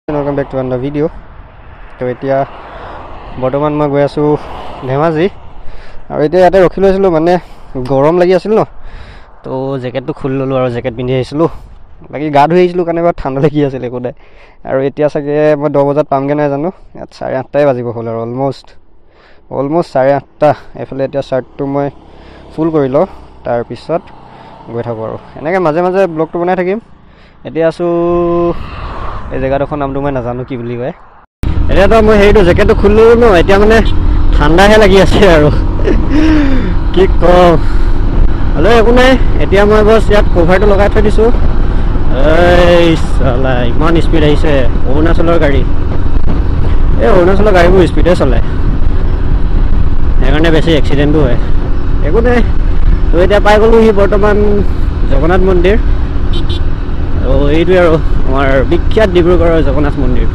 Welcome back to another video. তো এতিয়া বৰ্তমান মই গৈ আছো ধেমাজি আৰু এতিয়া ইয়াতে ৰখি লৈছিলো মানে গৰম লাগি আছিল ন তো জেকেটটো খুলি ললো আৰু জেকেট পিন্ধি আহিছিলো বাকি গা ধুই আহিছিলো কাৰণে বহুত ঠাণ্ডা লাগি আছিল একোদাই আৰু এতিয়া চাগে মই 10 বজাত পামগে নাই জানো ইয়াত 8:30 বাজিব হ'ল আৰু অলমোষ্ট 8:30 এফালে এতিয়া শাৰ্টটো মই ফুল কৰি ল তাৰ পিছত গৈ থাকো আৰু এনেকৈ মাজে মাজে ব্লগটো বনাই থাকিম এতিয়া আছো এই জেগাডোখৰ নামটো মই নাজানো কি বুলি কয় এতিয়াতো মই হেৰিটো জেকেটটো খুলিলো ন এতিয়া মানে ঠাণ্ডাহে লাগি আছে আৰু কি কম হলো একো নাই এতিয়া মই বস ইয়াত কভাৰটো লগাই থৈ দিছো এই সালা ইমান স্পীড আহিছে অৰুণাচলৰ গাড়ী এই অৰুণাচলৰ গাড়ীবোৰ স্পীডে চলে সেইকাৰণে বেছি এক্সিডেণ্টো হয় একো নাই তো এতিয়া পাই গ'লো সি বৰ্তমান জগন্নাথ মন্দিৰ আৰু এইটোৱে আৰু আমাৰ বিখ্যাত ডিব্ৰুগড়ৰ জগন্নাথ মন্দিৰটো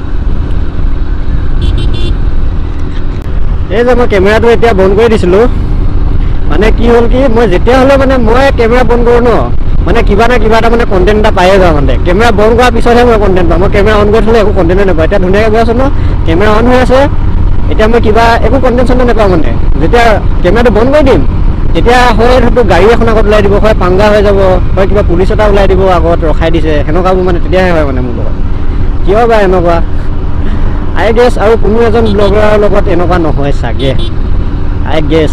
এই যে মই কেমেৰাটো এতিয়া বন্ধ কৰি দিছিলোঁ মানে কি হ'ল কি মই যেতিয়া হ'লে মানে মই কেমেৰা বন্ধ কৰোঁ ন মানে কিবা না কিবা এটা মানে কণ্টেণ্ট এটা পায়ে যাওঁ মানে কেমেৰা বন্ধ কৰাৰ পিছতহে মই কণ্টেণ্ট পাওঁ মই কেমেৰা অন কৰি থ'লে একো কণ্টেণ্টে নাপাওঁ এতিয়া ধুনীয়াকৈ গৈ আছোঁ ন কেমেৰা অন হৈ আছে এতিয়া মই কিবা একো কণ্টেণ্ট চণ্টেণ্ট নাপাওঁ মানে যেতিয়া কেমেৰাটো বন্ধ কৰি দিম তেতিয়া হয় হয়তো গাড়ী এখন আগত ওলাই দিব হয় পাংগা হৈ যাব হয় কিবা পুলিচ এটা ওলাই দিব আগত ৰখাই দিছে সেনেকুৱাবোৰ মানে তেতিয়াহে হয় মানে মোৰ লগত কিয় বা এনেকুৱা আই গেছ আৰু কোনো এজন ব্লগাৰৰ লগত এনেকুৱা নহয় চাগে আই গেছ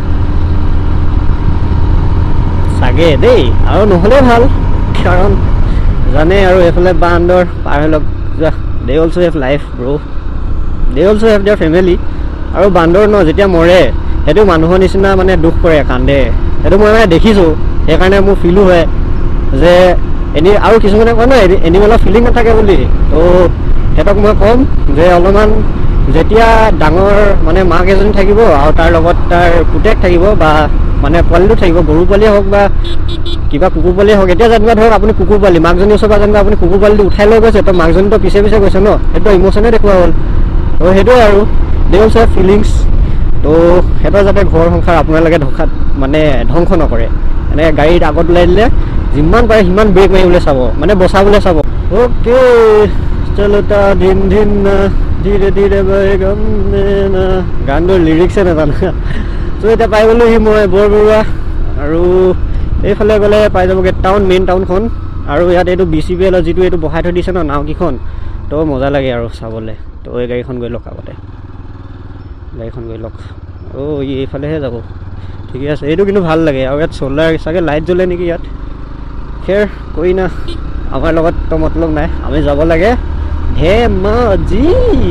চাগে দেই আৰু নহ'লে ভাল কাৰণ জানে আৰু এইফালে বান্দৰ পাৰ হৈ লওক they also' have life bro' they also' have their family আৰু বান্দৰ ন যেতিয়া মৰে সেইটো মানুহৰ নিচিনা মানে দুখ কৰে কান্দে সেইটো মই মানে দেখিছোঁ সেইকাৰণে মোৰ ফিলো হয় যে আৰু কিছুমানে কয় ন এনিমেলৰ ফিলিং নাথাকে বুলি তো সিহঁতক মই ক'ম যে অলপমান যেতিয়া ডাঙৰ মানে মাক এজনী থাকিব আৰু তাৰ লগত তাৰ পুতেক থাকিব বা মানে পোৱালিটো থাকিব গৰু পোৱালিয়ে হওক বা কিবা কুকুৰ পোৱালিয়ে হওক এতিয়া যেনিবা ধৰক আপুনি কুকুৰ পোৱালি মাকজনী ওচৰৰ পৰা যেনিবা আপুনি কুকুৰ পোৱালিটো উঠাই লৈ গৈছে তো মাকজনীটো পিছে পিছে গৈছে ন সেইটো ইম'চনে দেখুওৱা হ'ল তো সেইটোৱে আৰু দে অলছ' হেভ ফিলিংছ তো সিহঁতৰ যাতে ঘৰ সংসাৰ আপোনালোকে মানে ধ্বংস নকৰে এনেকৈ গাড়ীত আগত ওলাই দিলে যিমান পাৰে সিমান ব্ৰেক মাৰিবলৈ চাব মানে বচাবলৈ চাব অ'কে চলোতা ধিন ধিন ধীৰে ধীৰে গানটোৰ লিৰিক্সে নাজানো তো এতিয়া পাই গ'লো সি মই বৰবৰুৱা আৰু এইফালে গ'লে পাই যাবগৈ মেইন টাউনখন আৰু ইয়াত এইটো BCPL যিটো এইটো বহাই থৈ দিছে ন নাওকেইখন তো মজা লাগে আৰু চাবলৈ তো এই গাড়ীখন গৈ লওক আগতে গাড়ীখন গৈ লওক এইফালেহে যাব ঠিকে আছে এইটো কিন্তু ভাল লাগে আৰু ইয়াত চ'লাৰ চাগে লাইট জ্বলে নেকি ইয়াত খেৰ কৰি না আমাৰ লগত তো মতলব নাই আমি যাব লাগে ধেমাজি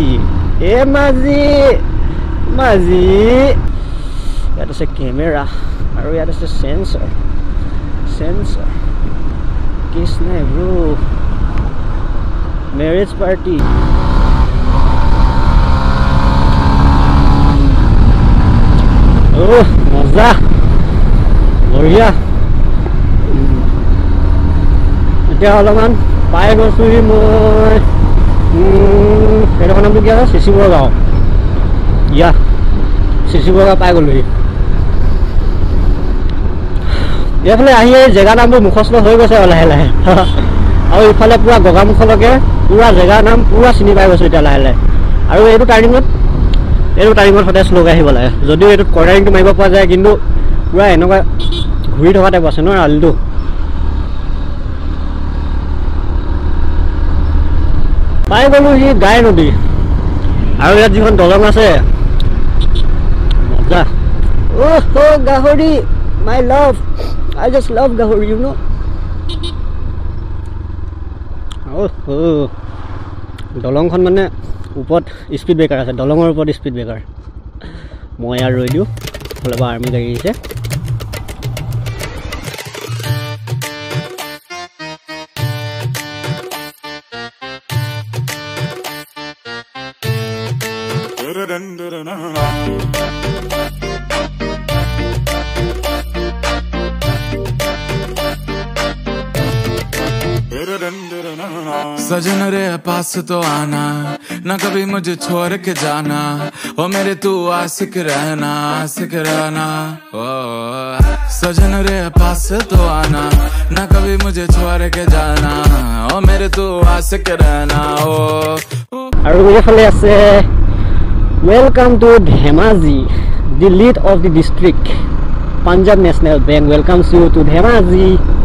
ইয়াত আছে কেমেৰা আৰু ইয়াত আছে চেঞ্চৰ কেছ নাই ব্ৰ' মেৰেজ পাৰ্টি মজা বঢ়িয়া এতিয়া অলপমান পাই গৈছোহি মই সেইডোখৰ নামটো কি আছে চিচিবৰ গাঁও চিচিবৰ গাঁও পাই গ'লোহি এইফালে আহি জেগা নামবোৰ মুখস্থ হৈ গৈছে আৰু লাহে লাহে আৰু ইফালে পূৰা গগামুখলৈকে পূৰা জেগাৰ নাম পূৰা চিনি পাই গৈছোঁ এতিয়া লাহে লাহে আৰু এইটো টাৰ্ণিঙত সদায় শ্ল'কে আহিব লাগে যদিও এইটোত কৰ্ণাৰিংটো মাৰিব পৰা যায় কিন্তু পূৰা এনেকুৱা ঘূৰি থকা টাইপ আছে ন আলিটো পাই গ'লো সি গাই নদী আৰু ইয়াত যিখন দলং আছে মজা গাহৰি মাই লাভ আই জাষ্ট লাভ গাহৰি ইউ ন দলংখন মানে ওপৰত স্পীড ব্ৰেকাৰ আছে দলঙৰ ওপৰত স্পীড ব্ৰেকাৰ মই আৰু ৰৈ দিওঁ ফালৰ পৰা আৰ্মি গাড়ী আহিছে सजन रे पास तो आना ना कभी मुझे छोड़ के जाना ओ मेरे तू आशिक रहना ओ सजन रे पास तो आना ना कभी मुझे छोड़ के जाना ओ मेरे तू आशिक रहना ओ আৰু এইফালে আছে welcome to Dhemaji the lead of the district Punjab national bank welcomes you to Dhemaji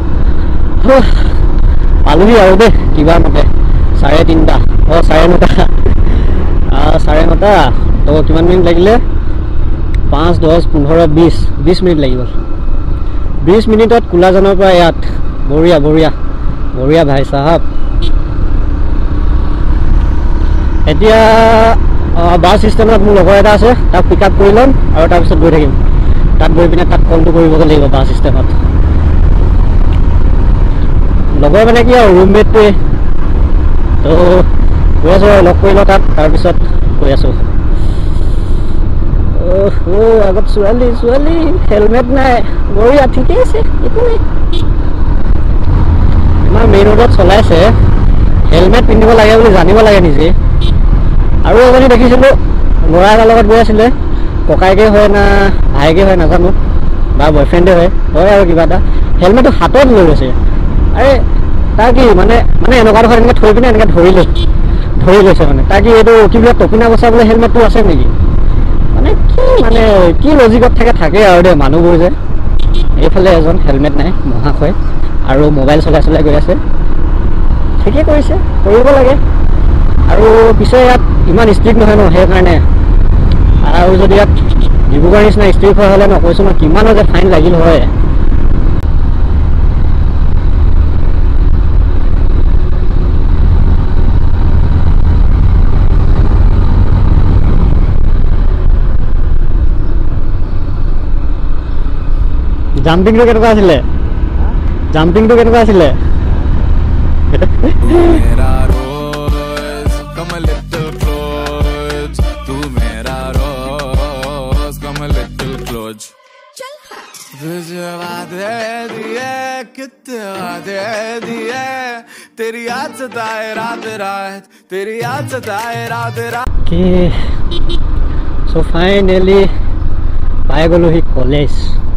পালোহি আৰু দে কিবা মতে 3:30 9:30 9:30 তো কিমান মিনিট লাগিলে 5 10 15 20 মিনিট লাগি গ'ল 20 মিনিটত কুলাজানৰ পৰা ইয়াত বঢ়িয়া বঢ়িয়া বঢ়িয়া ভাই সাহেব এতিয়া বাছ ষ্টেণ্ডত মোৰ লগৰ এটা আছে তাক পিক আপ কৰি ল'ম আৰু তাৰপিছত গৈ থাকিম তাত গৈ পিনে তাক কলটো কৰিবগৈ লাগিব বাছ ষ্টেণ্ডত লগৰ মানে কি আৰু ৰুমমেটটোৱে তো গৈ আছোঁ লগ কৰি লওঁ তাত তাৰপিছত গৈ আছোঁ আগত ছোৱালী ছোৱালী হেলমেট নাই বঢ়িয়া ঠিকেই আছে একো নাই ইমান মেইন ৰোডত চলাইছে হেলমেট পিন্ধিব লাগে বুলি জানিব লাগে নিজে আৰু এজনী দেখিছিলোঁ ল'ৰা এটাৰ লগত গৈ আছিলে ককাইকে হয় না ভাইকে হয় নাজানো বা বয়ফ্ৰেণ্ডে হয় আৰু কিবা এটা হেলমেটটো হাতত লৈ গৈছে আৰে তাৰ কি মানে এনেকুৱা ডোখৰ এনেকৈ থৈ পিনে এনেকৈ ধৰি লৈছে মানে তাৰ কি এইটো কিবা টপিনা বচাবলৈ হেলমেটটো আছে নেকি মানে কি লজিকত থাকে আৰু দেই মানুহবোৰ যে এইফালে এজন হেলমেট নাই মহাশয় আৰু মোবাইল চলাই গৈ আছে ঠিকেই কৰিছে কৰিব লাগে আৰু পিছে ইয়াত ইমান ষ্ট্ৰিক্ট নহয় ন সেইকাৰণে আৰু যদি ইয়াত ডিব্ৰুগড় নিচিনা ষ্ট্ৰিক্ট হ'লে ন কৈছোঁ মই কিমানো যে ফাইন লাগিল হয় জাম্পিংটো কেনেকুৱা আছিলে मेरा रोज कम लिटिल क्लोज तू मेरा रोज कम लिटिल क्लोज तुझे वादे दिए कितने वादे दिए तेरी याद सताए रात तेरी याद सताए रात Okay, so finally পাই গ'লোহি college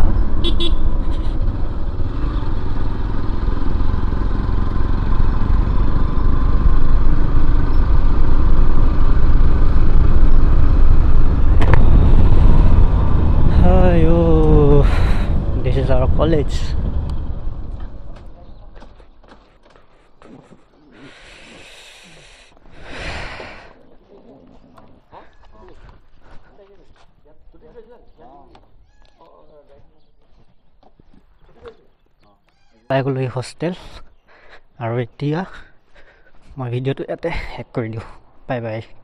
this is our college পাই গ'লো এই হোষ্টেল আৰু এতিয়া মই ভিডিঅ'টো ইয়াতে শেষ কৰি দিওঁ বাই বাই